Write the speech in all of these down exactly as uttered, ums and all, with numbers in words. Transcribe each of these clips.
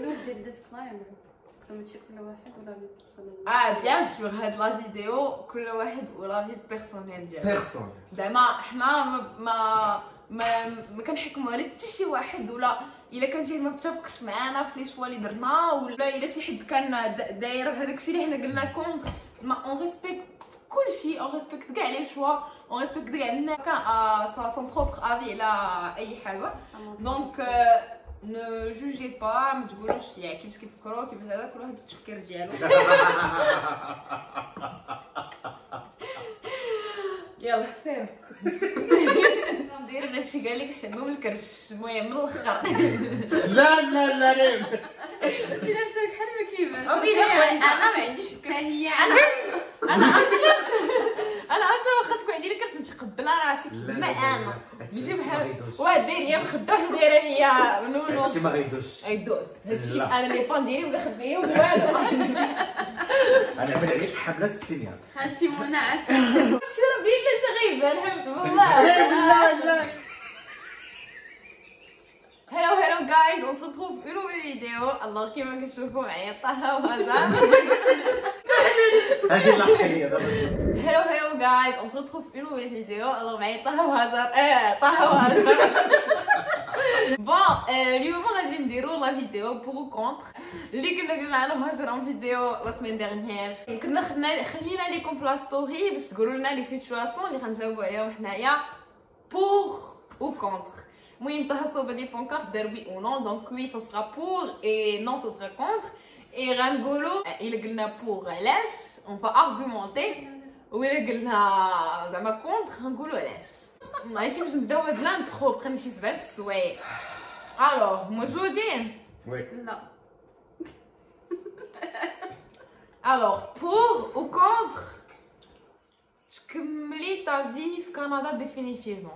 كل واحد يدير ديسكلايمر ماشي كل واحد ولا في بيرسونيل. اه بيان سور هاد لا فيديو كل واحد ولا في بيرسونيل ديالو. بيرسون زعما حنا ما ما ما, ما كنحكموا على حتى شي واحد، ولا الا كان شي ما متفقش معانا في لي شوا اللي درنا، ولا الا شي حد كان داير هذاك الشيء اللي حنا قلنا كونتر. ما اون ريسبكت كلشي، اون ريسبكت كاع لي شوا، اون ريسبكت كاع الناس كان سون بروبر افي على اي حاجه. دونك ne jugez pas، ما تقولوش يا كيفاش كيفكروا كيفاش هذا، كل واحد التفكير ديالو. يلا سير ندير هادشي قال لك حتى نقوم الكرش. المهم من الاخر لا لا لا ريم انت نفسك بحال ما كيفاش. اوكي انا ما عنديش حتى هي انا انا اصلا انا اصلا واخا تكون عندي الكرش متقبله راسي كما انا نجي بحال واحد داير هي مخده وحده دايره هي نونو. هادشي ما غيدوزش غيدوز هادشي. لا. انا لي فان ديالي ما خبيه والو. انا عمل عليك حملات السينيال. هادشي منى عارفه. شرا بالله انت غيبان حبت والله. لا لا Hello hello guys, on se retrouve une nouvelle vidéo. Alors كيما كتشوفوا معايا طه وهزار. هذه الاخريه دابا. Hello hello guys, on se retrouve une nouvelle vidéo. Alors معايا طه وهزار. اه طه وهزار. بون اليوم غادي نديرو لا فيديو بور كونتر اللي كنا قلنا انا وهزار اون فيديو لا سيمين ديرنيير. كنا خدنا خلينا ليكم في لا ستوري باش تقولوا لنا لي سيتوياسيون اللي غنجاوبوا عليهم حنايا بور ou contre. المهم طه صوب لي بونكارت دار وي او نو. دونك وي سا سرا بور اي نو سا سرا كونتر. اي غنقولوا الا قلنا بور علاش اون با ارغومونتي، وإلا قلنا زعما كونتر غنقولوا علاش. ماشي باش نبداو هاد لانترو بقينا شي سبعة السوايع. الوغ موجودين؟ وي لا الوغ بور او كونتر تكملي تا في في كندا ديفينيتيفمون.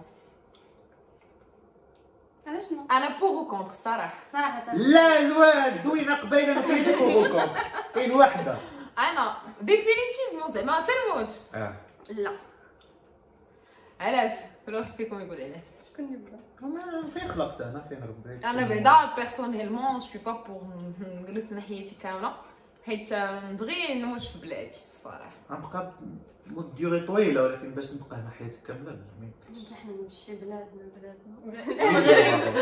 علاش نو؟ انا بور او كونتر الصراحه. صراحه لا الواد دوينا قبيله ما كاينش بوغوكم، كاين وحده. انا ديفينيتيفمون زعما حتى الموت. اه لا علاش؟ كل واحد فيكم يقول علاش. شكون يبدا؟ انا فين خلقت انا فين ربيت. انا بعدا بيرسونيلمون جو با بور نجلس نحياتي كامله، حيت نبغي نموت في بلادي الصراحه. غنبقى ديوري طويله، ولكن باش نبقى هنا حياتي كامله لا ما يمكنش. حنا نمشي بلادنا بلادنا.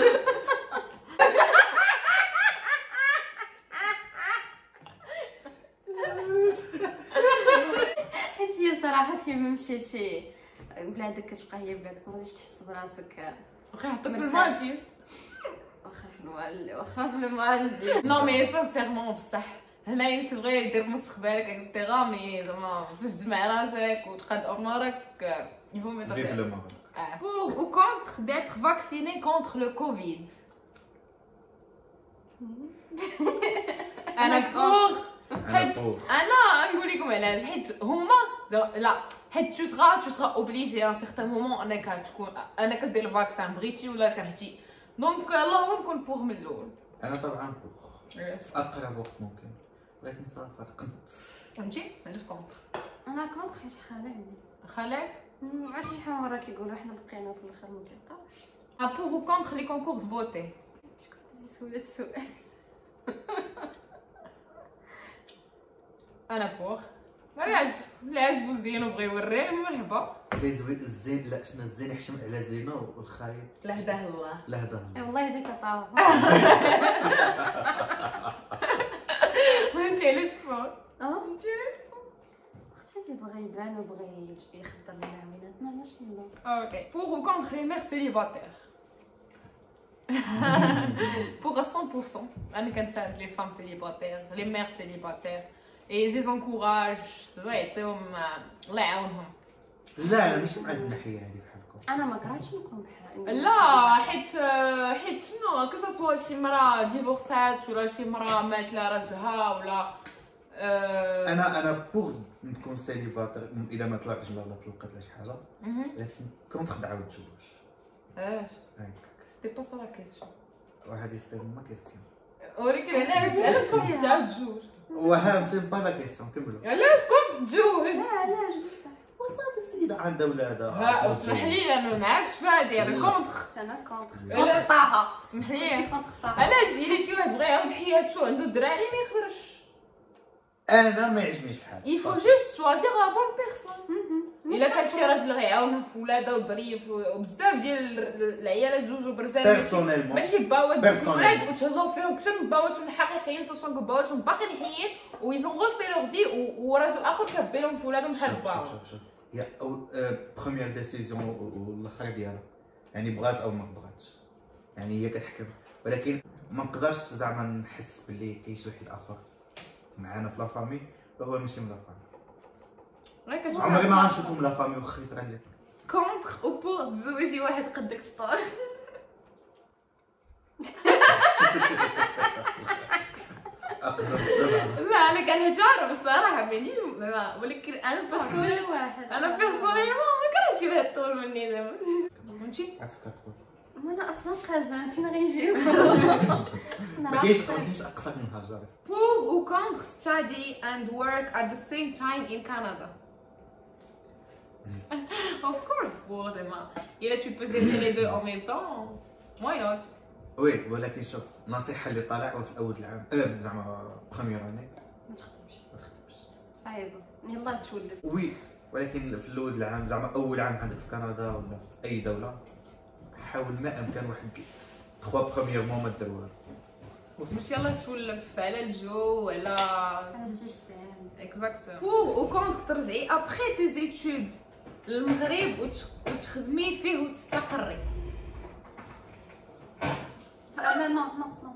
حيت هي صراحه فين ما مشيتي بلادك كتبقى هي بلادك، ما غاديش تحس براسك. واخا يحطوك في مرتاح. المالديفز. واخا في المال واخا في المال. نو مي سانسيرمون بصح هنايا سي فغي دير مستقبلك اكسترا، مي زعما باش تجمع راسك وتقاد امورك يفو ميتر. فيف لو ماروك. Pour ou contre d'être vacciné contre le Covid. انا بور حيت انا نقول لكم علاش، حيت هما لا حيت تو سرا تو سرا اوبليجي ان سيغتان مومون انك تكون انك دير الفاكسان بغيتي ولا كرهتي. دونك اللهم نكون بور من الاول. انا طبعا بوغ في اقرب وقت ممكن، ولكن صافي كنت فهمتي علاش كونتر. انا كونت حيت خالي عندي خلاك عرفتي شحال من مره كيقولوا حنا بقينا في الاخر ما كيبقاوش. ا بور ou contre les concours de beauté. شكون اللي سولت السؤال؟ انا بور علاش اللي عجبو زين وبغى يوريه مرحبا. اللي زوين الزين لا شنو الزين يحشم على زينه والخايب لا هداه الله. لا هذا اي والله هذيك طاوه. فهمتي علاش بور؟ اه فهمتي علاش بور؟ اختي اللي بغى يبان وبغى يخدر لنا عويناتنا علاش لا؟ اوكي بور ou contre les mères célibataires. Pour à cent pour cent انا كنساعد les femmes célibataires les mères célibataires et je les encourage الله يعطيهم الله يعاونهم. لا انا مش مع الناحيه هذه بحالكم. انا ما كرهتش نكون بحال لا حيت حيت شنو كو سوا شي مرا ديفورسات ولا شي مرا مات لا راجلها ولا انا انا بوغ نكون سيليباتير اذا ما طلعتش ولا طلقت ولا شي حاجه، لكن كنت نعاود نتزوج. اه هاك سيتي با سا لا كيسيون. وهذه سي ما كيسيون. ولكن علاش علاش كنت تعاود تجوج؟ وها سي با لا كيسيون كملوا. علاش كنت تجوج؟ لا علاش بصح صافي السيده عندها ولادها. ها اسمح لي انا معاكش في هادي انا كونتر. انا كونتر كونتر طه. اسمح لي ماشي كونتر طه. علاش الا شي واحد بغى يعاود حياته عنده دراري ما يقدرش. انا ما يعجبنيش الحال. il faut juste choisir la bonne personne. الا كان شي راجل غيعاونها في ولادها وظريف وبزاف ديال العيالات جوجو برجال بيرسونيلمون ماشي باوات بيرسونيلمون. ولاد وتهلاو فيهم حتى من باواتهم الحقيقيين ساشون كو باواتهم باقيين حيين ويزون غوفي لوغ في وراجل اخر كبي لهم في ولادهم بحال باو. شوف شوف هي او بروميير ديسيزيون والاخر ديالها يعني بغات او ما بغاتش يعني هي كتحكم ولكن ما نقدرش زعما نحس باللي كاين شي واحد اخر معانا في لا فامي وهو ماشي من لا فامي. عمري ما غنشوفو من لا فامي واخا يطرى لي. كونتر او بور تزوجي واحد قدك في الطول. اقدر السبعه. لا انا كنهجر بصراحه بيني ولكن انا بيرسونيل كل واحد انا بيرسونيلمون ما كرهتش شي واحد طول مني زعما فهمتي. عاد كتقول وانا اصلا قازان فين غيجيو. ما كاينش ما كاينش اقصر من هاجر. Pour ou contre study and work at the same time in Canada? Of course, pour زعما إلا tu peux gérer les deux en même temps, why not? وي ولكن شوف النصيحه اللي طالع في الاول العام اه زعما بروميير اني ما تخدمش ما تخدمش. صعيبه يلاه تولف. وي ولكن في الاول العام زعما اول عام عندك في كندا ولا في اي دوله حاول ما امكن واحد ثلاثة بروميير مون ما دير والو. مش يلا تولف على الجو ولا على السيستم. اكزاكتومون. Pour ou contre ترجعي après tes études للمغرب وتخدمي فيه وتستقري. لا نو نو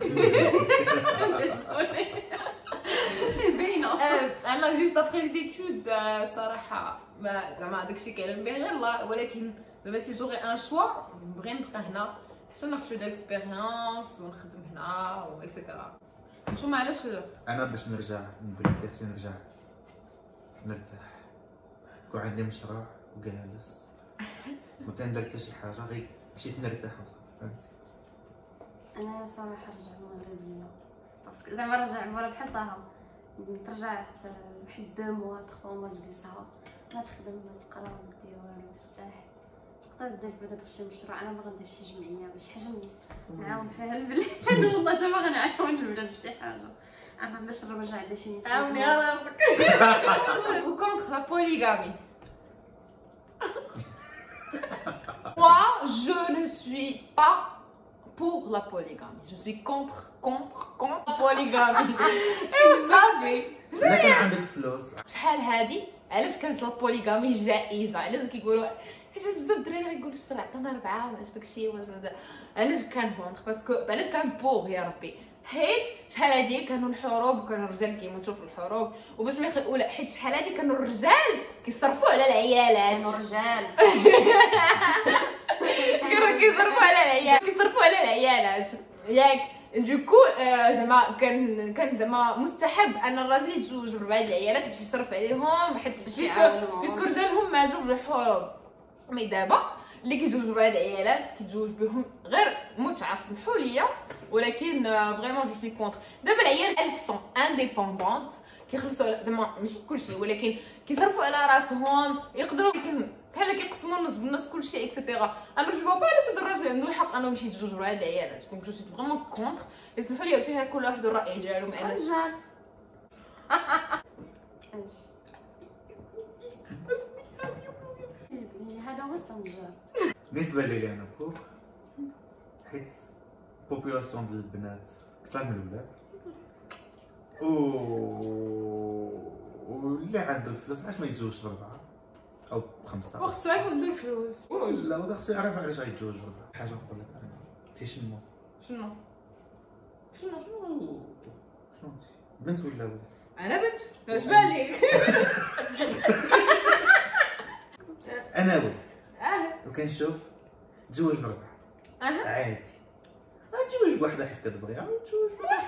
باينه. انا جوست ابخي لي زيتود صراحه ما زعما داكشي كيعلم به غير الله ولكن دابا سي جوغي ان شوا نبغي نبقى هنا حتى ناخذ شويه ديكسبيريونس ونخدم هنا و اكسيتيرا. نتوما علاش لا؟ انا باش نرجع من بلادي خصني نرجع نرتاح يكون عندي مشروع وجالس ما كندير حتى شي حاجه غير مشيت نرتاح فهمتي. انا صراحه رجع مغربيه باسكو زعما رجع مورا بحال طه ترجع حتى واحد دو موا تخوا موا تجلسها ما تخدم ما تقرا ما دير والو ترتاح تقدر دير بعدا شي مشروع. انا ما غندير شي جمعيه ولا شي حاجه نعاون فيها البلاد والله حتى ما غنعاون البلاد بشي حاجه اما باش نرجع ديفينيتيف. عاوني راسك. وكونتر لا بوليغامي. Moi, je ne suis pas pour la polygamie. Je suis contre, contre, contre la polygamie. Et vous savez, الا كان عندك فلوس شحال هادي علاش كانت لا بوليغامي جائزه؟ علاش كيقولوا حيت بزاف الدراري غيقولوا الشرع عطانا اربعه ما داكشي ولا علاش كان كونتر باسكو علاش كان بوغ يا ربي حيت شحال هادي كانوا الحروب وكانوا الرجال كيموتوا في الحروب وباش ما يقول حيت شحال هادي كانوا الرجال كيصرفوا على العيالات. كانوا رجال كانوا كيصرفوا على العيال كيصرفوا على العيالات ياك دوكو زعما كان كان زعما مستحب ان الراجل يتزوج بربعه العيالات باش يصرف عليهم حيت باش يعاونوهم. باسكو رجالهم ماتوا في الحروب. مي دابا اللي كيتزوج بربعه العيالات كيتزوج بهم غير متعه سمحوا لي ولكن فريمون جو سوي كونتر. دابا العيال ال سون انديبوندونت كيخلصوا زعما ماشي كلشي ولكن كيصرفوا على راسهم يقدروا لكن بحال كيقسموا النص بالنص كلشي اكسيتيرا. انا جو فوا با علاش هاد الراجل عنده الحق انه يمشي يتزوج بربعه العيالات دونك جو سوي فريمون كونتر. اسمحوا لي عاوتاني كل واحد الراي ديالو معنا. رجال ايش هذا هو سنجار. بالنسبه لي انا كوك حيت بوبولاسيون ديال البنات كثر من الولاد و واللي عنده الفلوس علاش ما يتزوجش بربعه او بخمسه وخصو يكون عنده الفلوس. لا ودا خصو يعرف علاش غيتزوج بربعه. حاجه نقول لك انا تيشنو شنو شنو شنو شنو بنت ولا ولد؟ انا بنت اش بالك؟ انا ولد اه وكنشوف تزوج بربعه اها عادي غتزوج بوحده حيت كتبغيها وتزوج بوحده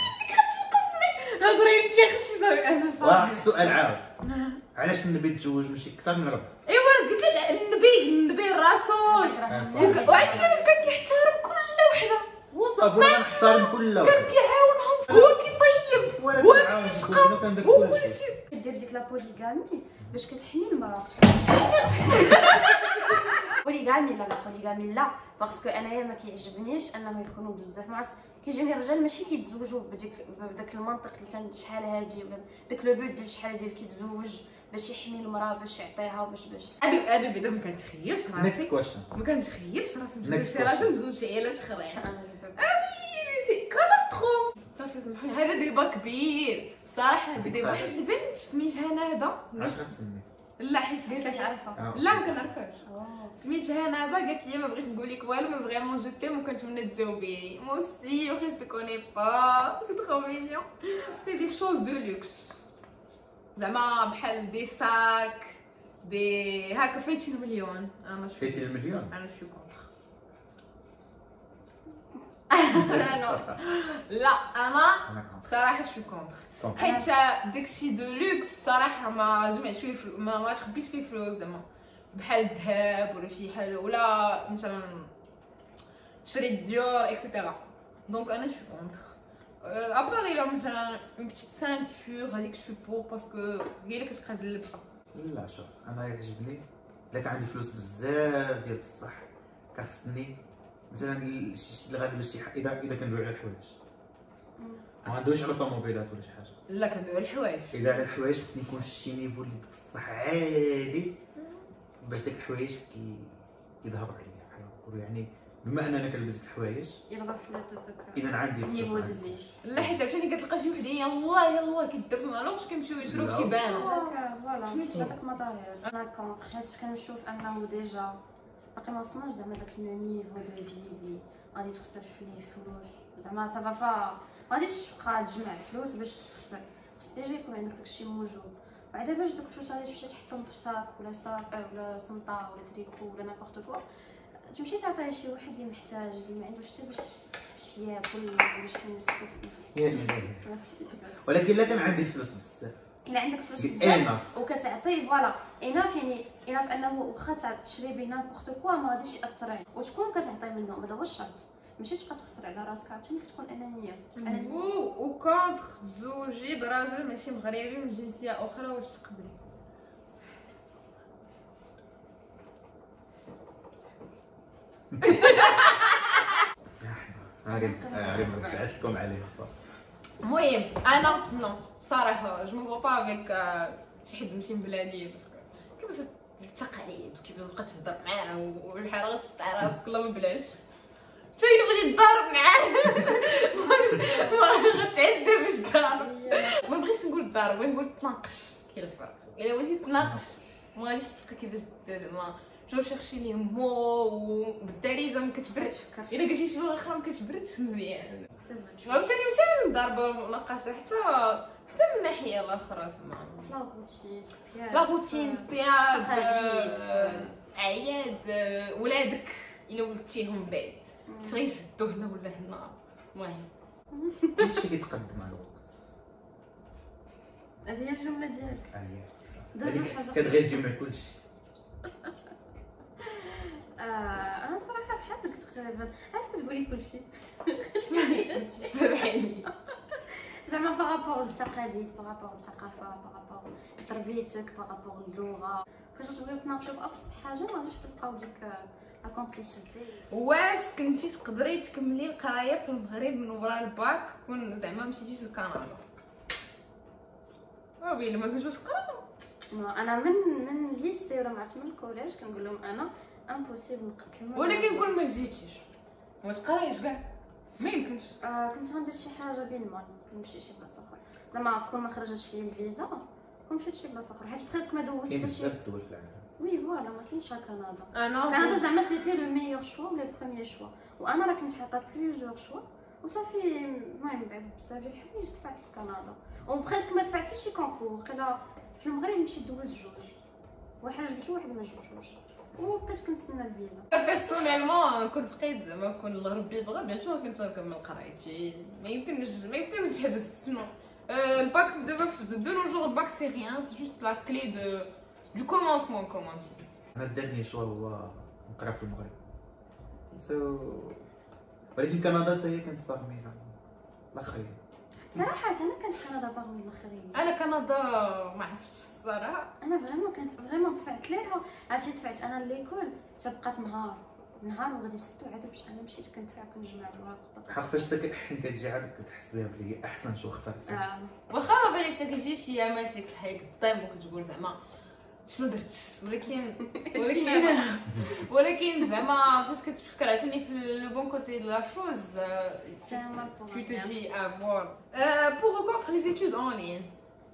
هضري انت يا خشي صافي انا صافي. واحد السؤال عاود علاش النبي تزوج ماشي اكثر من ربعه؟ ايوا راه قلت لك النبي النبي الرسول وعرفتي كيفاش كان كيحترم كل وحده هو صافي انا نحترم كل كان واحد كيعاونهم هو كيطيب ولا هو كنعاون كيشقى خوتنا كندير هو كلشي. كلشي. دير ديك ديك لا بوليغامي باش كتحمي المراه. بوليغامي لا لا بوليغامي لا، باسكو انايا ما كيعجبنيش انه يكونوا بزاف. ما عرفتش كيجوني الرجال ماشي كيتزوجوا بديك بداك المنطق اللي كان شحال هادي، ولا داك لو بوت ديال شحال ديال كيتزوج باش يحمي المراه، باش يعطيها باش باش انا انا بعدا ما كنتخيلش نيكست راسي كويشن. ما كنتخيلش راسي Next نجوز شي question. راسي نجوز شي عيالات اخرين. حتى انا جبت. سي كاتاستروف. صافي سمحوني هذا ديبا كبير صراحه. بدي كتقال. واحد البنت سميتها ندى. علاش غنسمي؟ لا حيت كنت قالت لي كتعرفها؟ آه. لا ما كنعرفهاش. أوه. سميتها ندى قالت لي ما بغيت نقول لك والو ما فريمون جو تيم وكنتمنى تجاوبيني. مو سي و جو كوني با سي ترو مينيون. سي دي شوز دو لوكس زعما بحال دي ساك دي هكا فايتي المليون. انا شو فايتي المليون. انا شو كونتر. انا لا انا انا كونتر. صراحه شو كونتر كونتر. حيت داكشي دو لوكس صراحه ما جمعش فيه فلوس، ما, ما تخبيش فيه فلوس زعما بحال الذهب ولا شي حاجه، ولا مثلا تشري الديور اكسيتيرا. دونك انا شو كونتر. ابار الا مثلا اون بتيت سانتور هذيك شو بور باسكو هي اللي كتبقى اللبسه. لا شوف انا يعجبني الا كان عندي فلوس بزاف ديال بصح كخصني مثلا شي اللي غادي باش اذا اذا كندوي على الحوايج ما عندوش على الطوموبيلات ولا شي حاجه. لا كندوي على الحوايج. اذا على الحوايج خصني يكون شي نيفو اللي بصح عالي باش داك الحوايج كي كيظهروا عليا بحال نقولوا يعني بما اننا كنلبس ديك الحوايج يلغى فلاتو داك اذا عندي نيفو فلوس دو عندي. في. لا حيت عاوتاني كتلقى شي وحدين يلاه يلاه كيدرتو الوغ كيمشيو يشرو بشي بان. هكا فوالا فهمتي؟ هذاك مظاهر. انا كونتر حيت كنشوف انه ديجا باقي ما وصلناش زعما داك لو نيفو دو في اللي غادي تخسر فيه فلوس. زعما سافا با ما غاديش تبقى تجمع فلوس باش تخسر، خص ديجا يكون عندك داكشي موجود. بعدا باش دوك الفلوس غادي تمشي تحطهم في ساك ولا ساك ولا سنطه ولا تريكو ولا نابورت كوا، تمشي تعطيه شي واحد اللي محتاج اللي ما عندوش حتى باش باش ياكل ولا باش يمسك. ميرسي يا إلهي. ميرسي. ولكن الا كان عندي فلوس بزاف الا عندك فلوس بزاف اناف وكتعطيه فوالا اناف، يعني اناف انه واخا تشري به نابورت كوا ما غاديش ياثر عليك وتكون كتعطي منه. هذا هو الشرط، ماشي تبقى تخسر على راسك عاوتاني كتكون انانيه. انانيه و وكونتر تزوجي براجل ماشي مغربي من جنسيه اخرى واش تقبلي؟ عارف عارف رجعت لكم عليها صح. المهم انا نو صراحه جو مو با افيك شي حد ماشي من بلادي باسكو كيفاش التقاليد وكيفاش تبقى تهضر معاه والحال غتسطع راسك الله ما بلاش. حتى الا بغيتي تضارب معاه ما غتعدى باش تضارب. ما بغيتش نقول تضارب بغيت نقول تناقش. كاين الفرق الا بغيتي تناقش ما غاديش تلقى كيفاش دير ما جو شيرشي لي مو وبالدارجه ما كتبردش. الا قلتي شي لغه اخرى ما كتبردش مزيان. عاوتاني ماشي نضربوا مناقصه حتى حتى من الناحيه الاخرى زعما لا روتين لا روتين طياب عياد ولادك الا ولدتيهم بعيد تغيسدو هنا ولا هنا. المهم كلشي كيتقدم مع الوقت. هذه هي الجمله ديالك. اييه دوزو صح حاجة. كتغيزيومي كلشي. آه انا صراحه بحالك تقريبا. علاش كتقولي كلشي؟ سامحيني زعما بارابور للتقاليد، بارابور للثقافه، بارابور لتربيتك، بارابور للغه. فاش تبغيو تناقشوا في ابسط حاجه ما غاديش تلقاو ديك لا كومبليسيتي. واش كنتي تقدري تكملي القرايه في المغرب من وراء الباك كون زعما مشيتي لكندا؟ وي الا ما كنتوش تقراو انا من من ليسي ولا مع من الكوليج كنقول لهم انا امبوسيبل نكمل. ولكن كون ما جيتيش ما تقرايش كاع ما يمكنش. آه كنت غندير شي حاجه بين المال نمشي شي بلاصه اخرى زعما كون ما خرجتش لي الفيزا كون مشيت شي بلاصه اخرى حيت بريسك ما دوزت كاين حتى شي. بزاف الدول في العالم. وي فوالا ما كاينش كندا. انا كندا زعما سيتي لو ميور شوا ولا البروميير شوا وانا راه كنت حاطه بليزيور شوا وصافي. المهم بعد بزاف ديال الحوايج دفعت لكندا وبريسك ما دفعتش شي كونكور. قيلا في المغرب مشيت دوزت جوج، واحد جبتو واحد ما جبتوش وبقيت كنتسنى الفيزا. بيرسونيلمون كون بقيت زعما كون الله ربي بغا بيان سور كنت نكمل قرايتي. ما يمكنش ما يمكنش تحبس. شنو الباك دابا دو نو جور الباك سي ريان سي جوست لا كلي دو دو كومونسمون كومون دي. انا الدرني شوا هو نقرا في المغرب سو ولكن كندا حتى هي كانت باغمي الاخرين. صراحه انا كنت كندا باغمي الاخرين. انا كندا ما عرفتش الصراحه. انا فريمون كنت فريمون دفعت ليها، عرفتي دفعت انا ليكول حتى بقات نهار نهار وغادي ستو عاد باش انا مشيت كندفع كنجمع الوراق. حق فاش حين كتجي عاد كتحس بها بلي احسن شو اخترتي. اه واخا ما بالك حتى كتجي شي ايامات اللي كتحيك الطيب وكتقول زعما شنو درت، ولكن ولكن ولكن زعما فاش كتفكر عشاني في لو بون كوتي لا شوز سي مال بور tu te dis à voir. Euh, pour ou contre les études en ligne?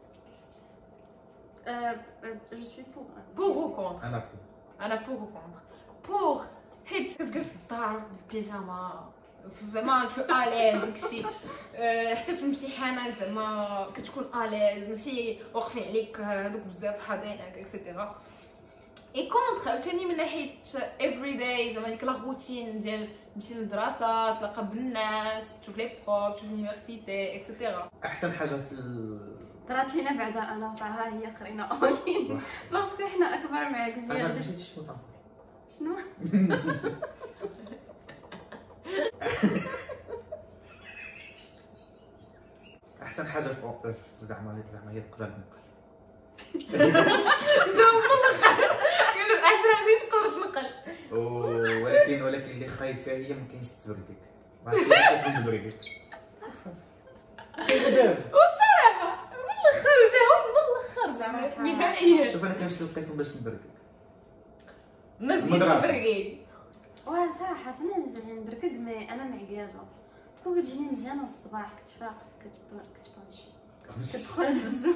جو سوي بور. Pour ou contre? انا بو. انا pour ou contre. pour حيت كتجلس في الدار بالبيجاما زعما تو اليز داكشي. أه حتى في الامتحانات زعما كتكون اليز ماشي واقفين عليك هذوك بزاف حاضينك اكسيتيرا. اي كونتر عاوتاني من ناحيه افري داي زعما ديك لا روتين ديال تمشي للمدرسه تلاقى بالناس تشوف لي بروف تشوف لونيفرسيتي اكسيتيرا. احسن حاجه في ال... طرات لينا بعدا انا وطاها هي قرينا اونلاين باسكو حنا اكبر معاك حاجه زياد. نسيت شنو تنقول. شنو احسن حاجه في في زعما زعما هي تقدر تنقل. جاوب والله قالوا احسن حاجه تقدر تنقل. ولكن ولكن اللي خايف فيها هي ما كاينش تبرقك. ما عرفتش كيفاش تبرقك. والصراحه من الاخر جاهم من الاخر زعما نهائيا. شوف انا كنمشي للقسم باش نبرقك. الناس اللي المدرسة. تبرقي واه صراحه انا زعما بركد مي انا معكازه كون كتجيني مزيانه الصباح كتفاق كتبر كتبانشي كتدخل الزوم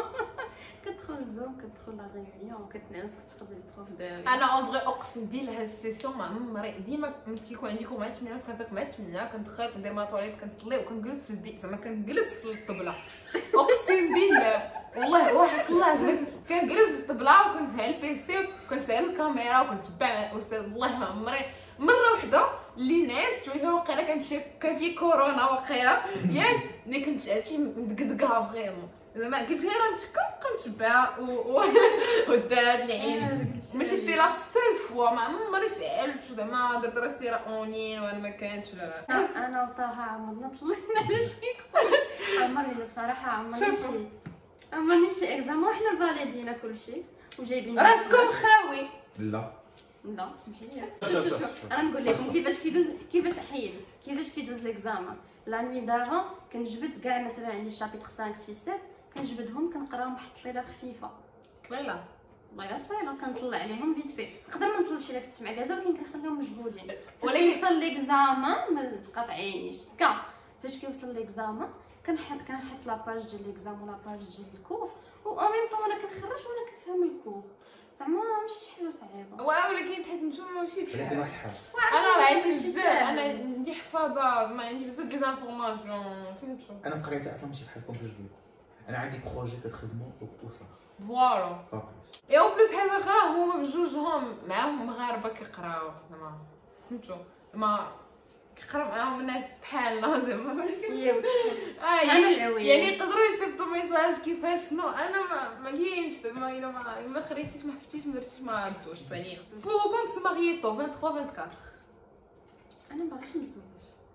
كتدخل الزوم كتدخل لا ريونيون كتنعس كتقبل البروف ديالي. انا اون فغي اقسم بالله هاد السيسيون مع عمري ديما كنت كيكون عندي كوم مع ثمانية ونص كنفيق مع ثمانية كندخل كندير ما طواليت كنصلي وكنجلس في البيت زعما كنجلس في الطبله. اقسم بالله والله واحد الله كنجلس في الطبله وكنشعل البيسي وكنشعل الكاميرا وكنتبع مع الاستاذ. والله ما عمري مره وحده اللي نعست وهي واقيلا كنمشي كان في كورونا واقيلا ياك ملي كنت عرفتي مدقدقه فريمون زعما قلت غير نتكم كنتبع ودات العين. مي سيتي لا سول فوا ما عمري سالت زعما درت راسي راه اونين وانا ما كانتش ولا لا. انا وطاها عمرنا طلعنا على شي عمرني الصراحه عمرني شي عمرني شي اكزامان وحنا فاليدينا كلشي وجايبين راسكم خاوي. لا لا سمحي لي شوف شوف شوف. انا نقول لكم كيفاش كيدوز كيفاش حيد كيفاش كيدوز ليكزامان. لا نوي دافون كنجبد كاع مثلا عندي شابيتر خمسة ستة سبعة كنجبدهم كنقراهم واحد الطليله خفيفه طليله والله طويله كنطلع عليهم فيت في نقدر ما نطلعش عليك في معكازه ولكن كنخليهم مجبودين. فاش ولكن- كيوصل ليكزامان ما تقاطعينيش سكا فاش كيوصل ليكزامان كنحط كنحط لاباج ديال ليكزام ولا باج ديال الكور و اون ميم طون انا كنخرج وانا كنفهم الكور زعما ماشي شي حاجه صعيبه. واو ولكن حيت نتوما ماشي ولكن بحال واحد الحاجه انا راه عندي ماشي بزاف ساهل. انا عندي حفاظه زعما عندي بزاف ديال زانفورماسيون فهمتوا. انا قريتها اصلا ماشي بحالكم باش نقول انا عندي بروجي كتخدموا وصافي فوالا با بلوس. اي او بليس حاجه اخرى هما بجوجهم معاهم مغاربه كيقراو زعما فهمتوا زعما كيقراو معاهم الناس بحالنا زعما ما كاينش اه انا يعني العويه يعني يقدروا يصيفطوا ميساج كيفاش شنو انا ما ما كاينش زعما الا ما ما قريتيش ما حفتيش ما درتيش ما عندوش ثاني بور كونت سو مارييتو ثلاثة وعشرين أربعة وعشرين. انا مباغيش نزوج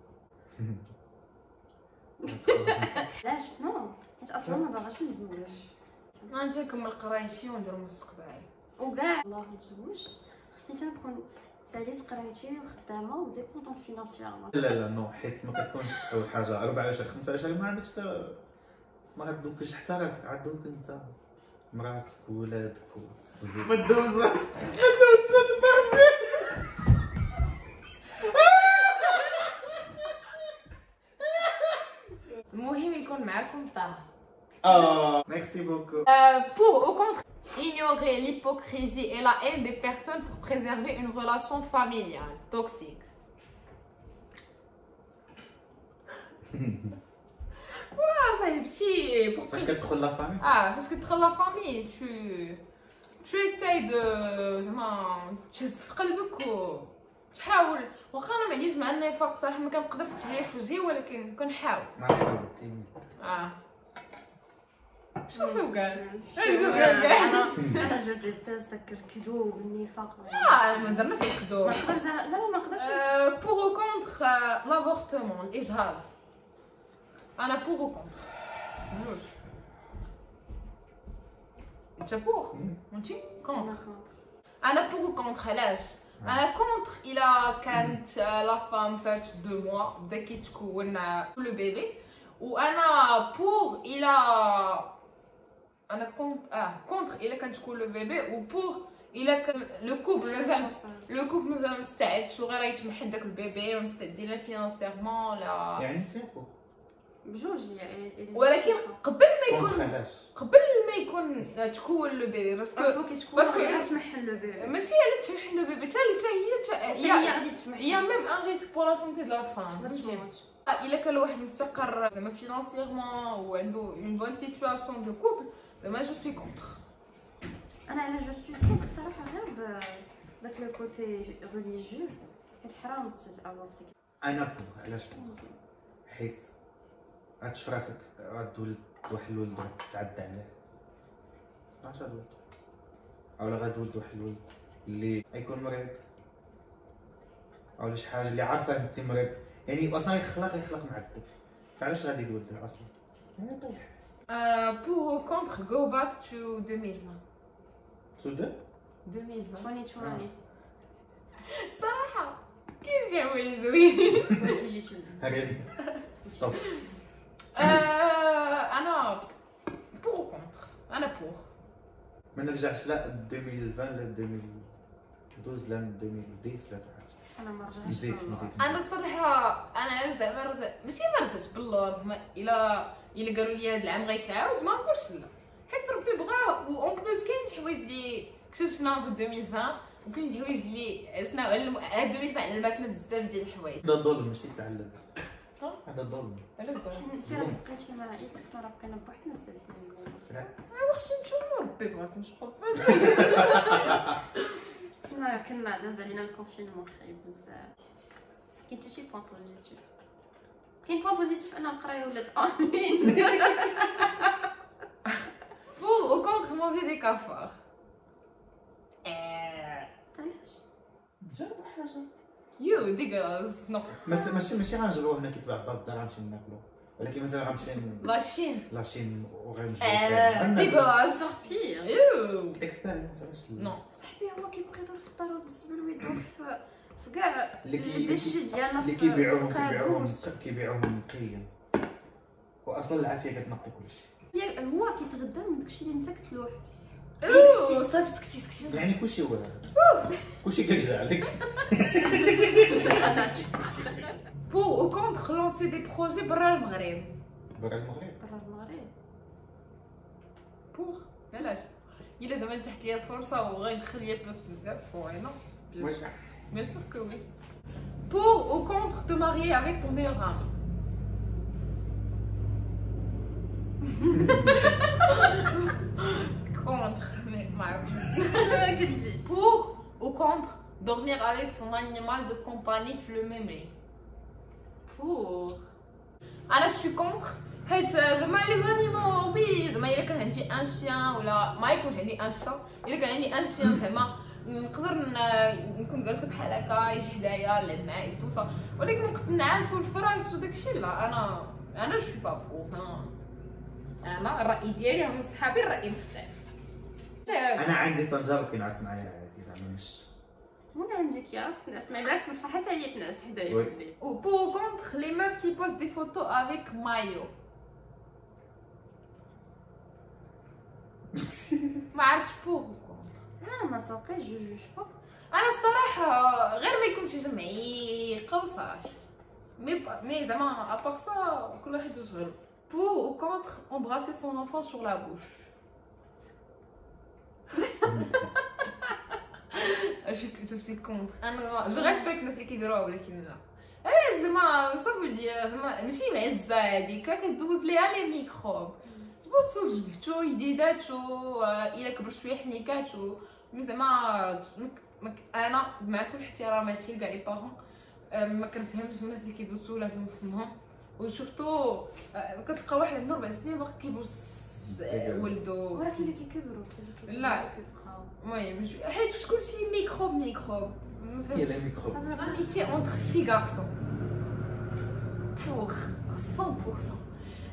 علاش نو حيت اصلا ما باغاش نزوج غنجي نكمل قرايتي وندير مستقبلي وكاع الله نتزوج خصني حتى نكون ساليت قرايتي وخدامه وديبوندون فينانسييرمون. لا لا نو حيت ما كتكونش اول حاجه أربعة وعشرين خمسة وعشرين ما عندكش تا ما غدوكش حتى راسك عندوك انت مراتك وولادك ما تدوزش ما تدوزش البارتي. المهم يكون معاكم طه. اه ميرسي بوكو. Euh, pour au contraire, ignorer l'hypocrisie et la haine des personnes pour préserver une relation familiale toxique. Ah, ça y est, pour فاش كتدخل لا فامي Ah, parce que dans la famille, tu, tu essayes de زعما تهز في قلبك و تحاول واخا انا ما عنديش مع النفاق صراحه ما كنقدرش تبين في وجهي ولكن كنحاول. ما نحاول كاين اه شوفوا كاع انا انا جو ديتيست داك الكذوب النفاق. اه ما درناش ما الكذوب. نقدرش لا لا ما نقدرش. بور كونتر لافورتمون الاجهاض انا بور و كونتر بجوج. انت بور وانت كونتر. انا كونتر. انا بور و كونتر علاش؟ انا كونتر الا كانت لا فام فات دو موا بدا كيتكون لو بيبي، وانا بور الا انا كونت اه كونتر الا كانت تكون لو بيبي، و بور الا كان لو كوبل مازال لو كوبل مازال ما مستعدش وغير يتمحن داك البيبي ومستعدين لا فينانسيرمون لا يعني انت بور بجوج يعني. ولكن قبل ما كونتر يكون علاش؟ قبل ما يكون تكون لو بيبي باسكو باسكو كتكون باسكو غير تمحل لو بيبي ماشي على تمحن لو بيبي حتى هي حتى هي غادي تسمح. Il y a même un risque pour la santé de la femme. غادي تموت. الا كان الواحد مستقر زعما فينانسيرمون وعنده اون بون سيتواسيون دو كوبل زعما جو سوي كونتر. انا علاش جو سوي كونتر صراحه غير بداك لو كوتي ريليجيو حيت حرام تابورتي. انا بور. علاش بور؟ حيت غتشوف راسك غتولد واحد الولد غتعدى عليه، عرفتي الولد اولا غتولد واحد الولد اللي غيكون مريض اولا شي حاجه اللي عارفه انت مريض، يعني اصلا يخلق يخلق معذب، فعلاش غادي يولد اصلا؟ يعني طيح. بور كونتر جو باك تو ألفين وعشرين. تو دو ألفين وعشرين عشرين عشرين صراحه كيف جاوي زوين. تيجي تولي. هاكي ستوب. انا بور كونتر. انا بور ما نرجعش لا ألفين وعشرين لا ألفين واثناش لا ألفين وعشرة لا حتى حاجه. انا ما رجعتش. نزيد نزيد. انا الصراحه انا زعما رجع ماشي ما رجعت باللور زعما الا الا قالوا لي هذا العام غيتعاود ما نقولش لا، حيت ربي بغاه. و اون بلوس كاين شي حوايج اللي اكتشفناهم في ألفين وعشرين وكاين شي حوايج اللي عشنا علم هاد ألفين وعشرين علمتنا بزاف ديال الحوايج. هذا ظلم ماشي تعلم. ها؟ هذا ظلم. علاش ظلم؟ انت راه بقيتي مع عائلتك راه بقينا بوحدنا سادين. واخا نتوما ربي بغاك نشوف. كنا كنا داز علينا الكونفينمون خايب بزاف. كاين حتى شي بوان بوزيتيف. كاين بوان بوزيتيف ان القرايه ولات اونلاين. بور او كونتر مونجي دي كافار. علاش؟ جربوا حاجه. يو ديغاز نو ماشي ماشي ماشي غنجربوه هنا كيتباع في الدار غنمشي ناكلو، ولكن مثلا غنمشي لاشين لاشين وغنجرب ديغاز بير. يو اكسبيرينس علاش نو صاحبي هو كيبقى يدور في الدار ويدز ويدور في في كاع اللي كي- الشيء ديالنا اللي في كيبيعوهم في كيبيعوهم كابوس. كيبيعوهم نقيا، واصلا العافيه كتنقي كلشي. هي- هو كيتغدى من داكشي اللي انت كتلوح. اوه صافي سكتي سكتي. يعني كلشي هو هذا، كلشي كيرجع لك. بور او كونتر لونسي دي بروجي برا المغرب. برا المغرب برا المغرب. بور علاش؟ الا زعما تحت ليا الفرصه وغيدخل ليا فلوس بزاف واي نوت وي. بيان سور كو وي. بور او كونتر te marier avec ton meilleur ami. Contre, mais ما عرفتش. ما كتجيش. Pour ou contre dormir avec son animal de compagnie في le même lit. بور. انا شو كونتر حيت زعما لي زانيمو وي زعما الا كان عندي ان شيان ولا ما يكونش عندي ان شا، الا كان عندي ان شيان زعما نقدر ن- نكون جالسه بحال هكا يجي حدايا نلعب معاه توصا، ولكن نقدر نعس والفراش وداكشي لا. انا انا شو با بور. انا الراي ديالي هم صحابي الراي مختلف. انا عندي سنجاب كينعس معايا عادي زعما مش وانا عندك ياك تنعس معايا بالعكس من فرحتها هي تنعس حدايا وي. في الليل. Ou pour ou contre les meufs qui postent des photos avec maillot. ما عرفتش بور انا ما سوقيش جو جو با. انا الصراحه غير ما يكونش جمعيقه وصاش مي مي زعما ابار سا كل واحد وشغل. بور ou contre embrasser son enfant sur la bouche. جو جو سي كونتر. انا جو ريسبكت الناس اللي كيديروها ولكن لا. علاش زعما صافي ديال زعما ماشي معزه هذيك كدوز ليها لي ميكروب تبوسو في جبهتو يديداتو الا كبر شويه حنيكاتو. مي زعما مك- انا مع كل احتراماتي لكاع لي بارون ما كنفهمش الناس اللي كيبوسو لازم فمهم وشفتو كتلقى واحد عنده ربع سنين باقي كيبوس ولدو. ولكن اللي كيكبروا اللي كيكبروا لا. كيبقاو. المهم مش- حيت كلشي ميكروب ميكروب ما هي فهمتش. لا ميكروب. Amitié entre filles garçons. Pour cent pour cent.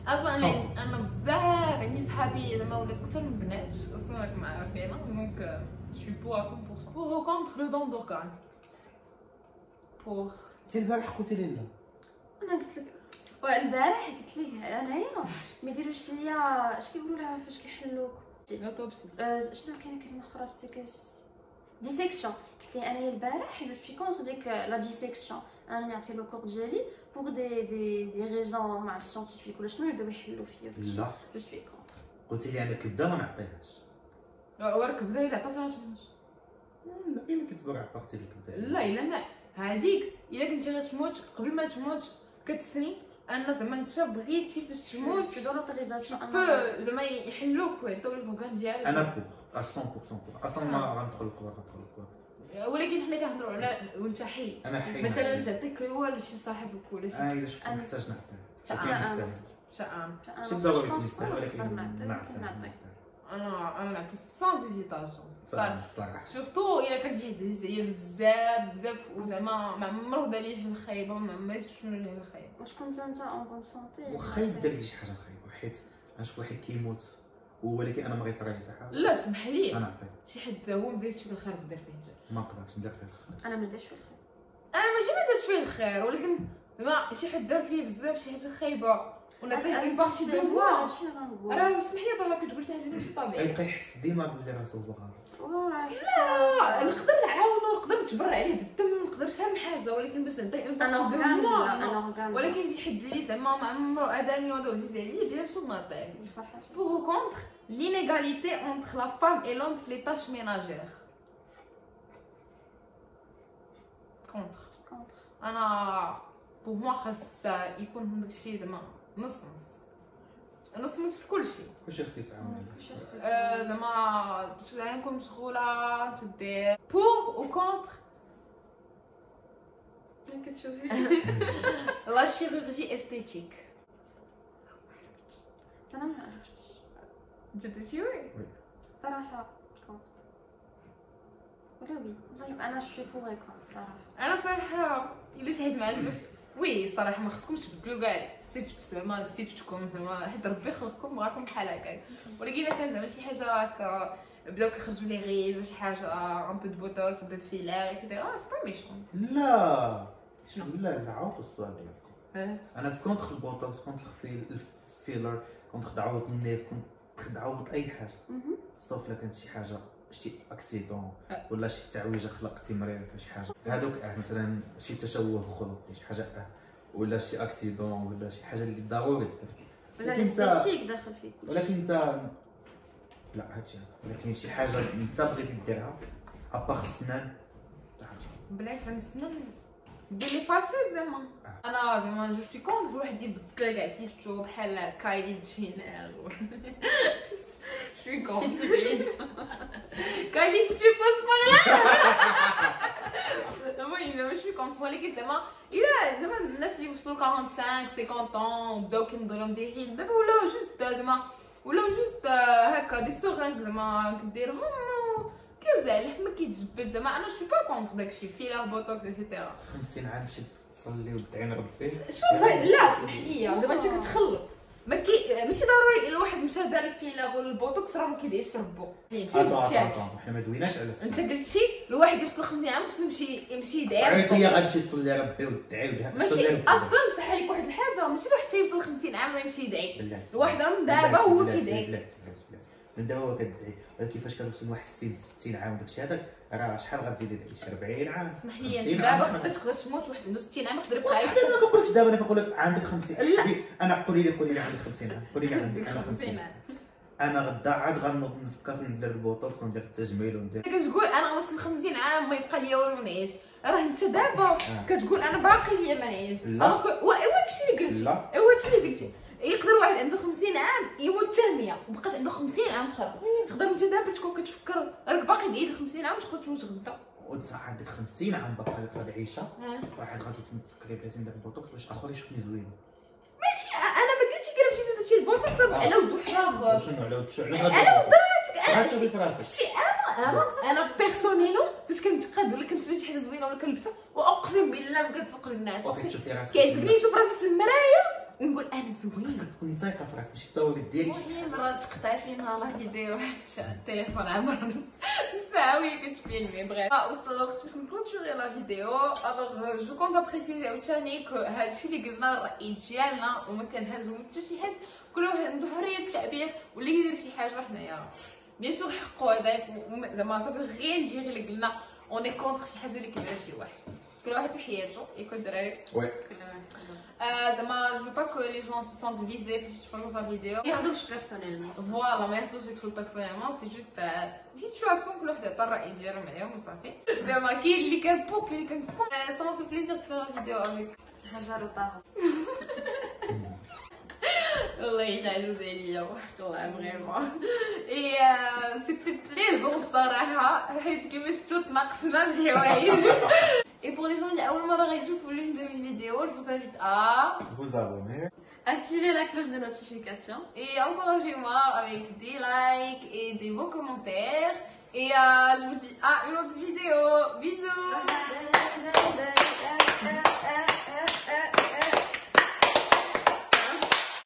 اصلا انا انا بزاف عندي صحابي زعما ولات اكثر من بنات اصلا راك معرفينا دونك جو بو مية بالمية بور كونتر لو دون دورغان بور. انت البارح قلتي لي لا. انا قلت لك والبارح قلت لك انايا ما يديروش ليا اش كيقولوا لها فاش كيحلوك لوتوبسي. شنو كاينه كلمه اخرى سيكس ديسيكسيون. قلت لي انايا البارح جو سوي كونتر ديك لا ديسيكسيون. انا نعطي لو كور ديالي بوغ دي دي دي ريزون مع السيانتيفيك ولا شنو يبداو يحلوا فيا. لا جو سوي كونتر. قلتي لي انا كبده ما نعطيهاش. وراك بدا الا عطاتها تموت. لا الا كتبغي عطاتي لي كبده. لا الا ما هذيك الا كنتي غتموت قبل ما تموت كتسني ان زعما انت بغيتي فاش تموت تو دون اوتوريزاسيون بو زعما يحلوك ويعطيو لي زوغان ديالك. انا بوغ مية بالمية اصلا ما غندخل الكبار غندخل الكبار. ولكن حنا كنهضروا على وانت حي انا حي مثلا تعطيك هو لشي صاحبك ولا شي اه الا شفت محتاج نعطيه ولكن يستاهل. شاعم. ماشي ضروري يكون يستاهل ولكن نعطيه. انا انا نعطي سون هيزيتاسيون صراحه صراحه سورتو الا كتجي تهز عليا بزاف بزاف وزعما ما عمرو دالي شي خايبه ما عمري شنو جات خايبه. واش كنت انت اون بون سونتي واخا يدير لي شي حاجه خايبه حيت غنشوف واحد كيموت ولكن انا ما غيطرى لي حتى حاجه. لا سمح لي غنعطيه شي حد هو ما دايرش فيه الخير دير فيه انت. ما نقدرش ندير فيه الخير. انا ما درتش في الخير. انا ماشي ما درتش فيه الخير ولكن زعما شي حد دار فيه بزاف شي حاجه خايبه ونعطيه اون بارتي دو فوا هادشي غنقول راه سمح لي طبعا كتقول شي حاجه ماشي طبيعيه. يبقى يحس ديما بلي راسو بغار. واه لا نقدر نعاونو نقدر نتبرع عليه بالدم نقدر شحال من حاجه ولكن باش نعطيه اون انا بارتي دو غان فوا انا غان ولكن شي حد اللي زعما ما عمرو اذاني ولا عزيز عليا بلا بسوط نعطيه. الفرحه Pour ou contre l'inégalité entre la femme et l'homme في les tâches ménagères. Contre. كونتر. أنا pour moi خاص يكون هذاك الشيء زعما نص نص. نص نص في كل شيء. واش خصك تعاوني؟ آه، زعما زعما نكون مشغولة تدير. Pour ou contre كتشوفي la chirurgie esthétique. انا ما عرفتش جد شوي. صراحه كونتر ولا وي والله انا شوي بوغ كونتر صراحه. انا صراحه الا شي حد ما عجبوش وي صراحه ما خصكمش تبدلوا كاع صيفط زعما صيفطكم زعما حيت ربي خلقكم بغاكم بحال هكا ولكن الا كان زعما شي حاجه هكا بداو كيخرجوا لي غيل ولا شي حاجه ان بو دو بوتوكس ان بو دو فيلر ايتترا سي با ميشون. لا شنو؟ لا لا عاود السؤال ديالكم. انا في كونتر البوتوكس كونتر الفيلر كونتر دعوه النيف كونتر دعوه اي حاجه صوف الا كانت شي حاجه شي اكسيدون ولا شي تعويجه خلقتي مريض ولا شي حاجه هادوك اه مثلا شي تشوه خلقي شي حاجه اه ولا شي اكسيدون ولا شي حاجه اللي ضروري دير ولا الاستاتيك داخل فيك. ولكن انت لا هادشي ولكن شي حاجه انت بغيتي ديرها ابار السنان بالعكس انا السنان دير لي فاسيل زعما انا زعما جو سوي كونتر الواحد يبدل كاع سيفتو بحال كايلي جينير شوي كونتر شي تبعيد كايلي سي تو باس باغ لا المهم زعما شوي كونتر ولكن زعما الا زعما الناس اللي وصلوا خمسين خمسين طون بداو كينضروا لهم دي غيل دابا ولاو جوست زعما ولاو جوست هكا دي سوغانك زعما كديرهم كيوزع اللحم كيتجبد زعما انا شو با كونتر داكشي فيلر بوتوكس ايتترا. خمسين عام تمشي تصلي وتدعي ربي. شوف لا سمح لي دابا انت كتخلط ما كي ماشي ضروري الا واحد مشى دار الفيلر ولا البوتوكس راه ما كيدعيش ربو. انت حنا ما دويناش على انت قلتي الواحد يوصل خمسين عام خصو يمشي يمشي يدعي عيطيه غتمشي تصلي ربي وتدعي ودها ماشي اصلا صح عليك واحد الحاجه ماشي الواحد تيوصل خمسين عام ويمشي يدعي الواحد راه من دابا هو كيدعي بلاتي بلاتي بلاتي من دابا هو كتدعي ولكن فاش كتوصل لواحد ستين ستين عام وداكشي هذاك راه شحال غتزيد يدعي شي أربعين عام. اسمح لي انت دابا خدات تقدر تموت واحد عنده ستين عام يقدر يبقى عايش. انا ما كنقولكش دابا انا كنقول لك عندك خمسين انا قولي لي قولي لي عندك خمسين عام قولي لي عندك انا خمسين عام انا غدا عاد غنوض نفكر ندير البوتوكس وندير التجميل وندير كتقول انا وصل خمسين عام ما يبقى ليا والو نعيش راه انت دابا كتقول انا باقي ليا ما نعيش. الوغ هادشي اللي قلتي لا هادشي اللي قلتي يقدر واحد عنده خمسين عام يموت حتى مية وبقاش عنده خمسين عام اخر تقدر انت دابا تكون كتفكر راك باقي بعيد ل خمسين عام تقدر تموت غدا وانت عندك خمسين عام باقي لك هاد العيشه واحد غادي تفكري بلاتي ندير البوتوكس باش اخر يشوفني زوينه. ماشي انا ما قلتش كي مشيت درتي البوتوكس راه على ود واحد اخر شنو على ود علاش انا ود راسك انا غتشوفي في راسك شتي انا انا انا بيرسونيلو فاش كنتقاد ولا كنشري شي حاجه زوينه ولا كنلبسها واقسم بالله ما كنسوق للناس وكتشوفي راسك كيعجبني نشوف راسي في المرايه ونقول انا زوين. خصك تكوني ثايقه في راسك ماشي الطوابق ديالك. المهم مرات تقطعت لينا لا فيديو حتى التليفون عمرنا ساعه وهي كتفيلمي بغيت وصل الوقت باش نكونتوري لا فيديو. الوغ جو كونت ابريسيزي عاوتاني كو هادشي اللي قلنا الراي ديالنا وما كنهزو حتى شي حد، كل واحد عنده حريه التعبير واللي كيدير شي حاجه حنايا بيان سور حقو هذاك زعما صافي غير نجي غير اللي قلنا اوني كونتر شي حاجه اللي كيدير شي واحد، كل واحد وحياته يكون دراري. وي زعما جو با كو لي جون سو سونت فيزي فاش يتفرجوا في الفيديو ما ياخذوش بيرسونيلمون. فوالا ما ياخذوش يدخل بيرسونيلمون، سي جوست سيتواسيون كل واحد عطى الراي ديالو معاهم وصافي. زعما كاين اللي كان بو كاين اللي كان كون. سا مو في بليزير تفرج فيديو افيك هاجر وطه. والله يعزز عليا وحق الله فريمون. اي سيتي بليزون الصراحه حيت كيما شفتو تناقشنا في حوايج. Et pour les gens qui ont eu l'une de mes vidéos, je vous invite à vous abonner, activer la cloche de notification et encouragez-moi avec des likes et des beaux commentaires. Et euh, je vous dis à une autre vidéo. Bisous.